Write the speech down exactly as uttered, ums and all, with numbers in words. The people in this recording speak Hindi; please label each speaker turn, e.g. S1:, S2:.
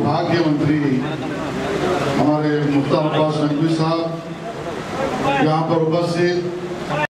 S1: भाग्य मंत्री हमारे मुख्तार अब्बास नकवी साहब यहाँ पर उपस्थित